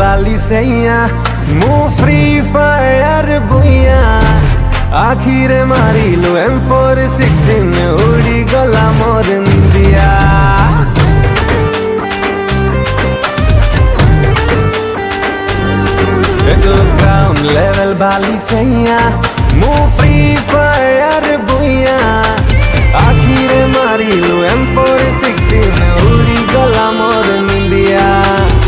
बाली सैया मु free fire बुइया आखिर मारी लो M416 उड़ी गला मोर इंडिया। ग्राउंड लेवल बाली सैया मु फ्री फायर बुइया आखिर मारी लो M416